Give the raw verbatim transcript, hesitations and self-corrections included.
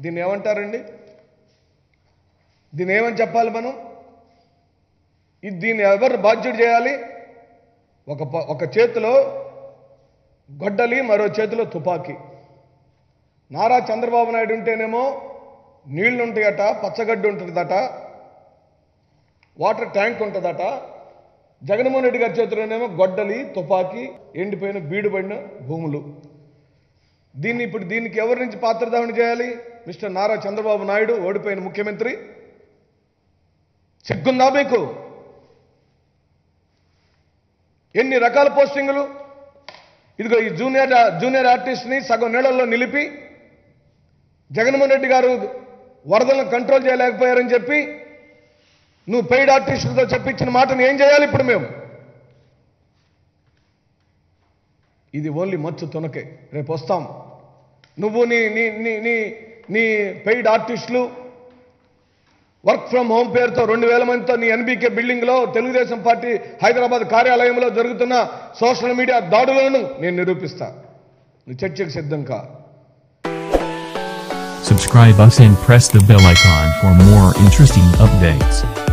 దీన్ని ఏమంటారండి? దీన్ని ఏమని చెప్పాలి మనం? ఇది దీన్ని ఎవరు బాధ్యుడు చేయాలి? ఒక ఒక చేతిలో గొడ్డలి, మరో చేతిలో తుపాకీ. నారా చంద్రబాబు నాయుడు ఉంటేనేమో నీళ్లు ఉంటాయట, పచ్చగడ్డి ఉంటుందట, వాటర్ ట్యాంక్ ఉంటుందట. జగన్మోహన్ రెడ్డి గారి చేతిలోనేమో గొడ్డలి, తుపాకీ, ఎండిపోయిన బీడుబడిన భూములు. దీన్ని ఇప్పుడు దీనికి ఎవరి నుంచి పాత్రదాహన చేయాలి? మిస్టర్ నారా చంద్రబాబు నాయుడు, ఓడిపోయిన ముఖ్యమంత్రి. సిగ్గుందా మీకు? ఎన్ని రకాల పోస్టింగులు! ఇదిగో ఈ జూనియర్ జూనియర్ ఆర్టిస్ట్ని సగం నీళ్ళల్లో నిలిపి జగన్మోహన్ రెడ్డి గారు వరదలను కంట్రోల్ చేయలేకపోయారని చెప్పి నువ్వు పెయిడ్ ఆర్టిస్టులతో చెప్పించిన మాటను ఏం చేయాలి ఇప్పుడు మేము? ఇది ఓన్లీ మచ్చు తునకే. రేపు వస్తాం. నువ్వు నీ నీ నీ నీ నీ పెయిడ్ ఆర్టిస్టులు వర్క్ ఫ్రమ్ హోమ్ పేరుతో రెండు వేల మందితో నీ ఎన్బీకే బిల్డింగ్లో తెలుగుదేశం పార్టీ హైదరాబాద్ కార్యాలయంలో జరుగుతున్న సోషల్ మీడియా దాడులను నేను నిరూపిస్తా. నువ్వు చర్చకు సిద్ధం కా. Subscribe us and press the bell icon for more interesting updates.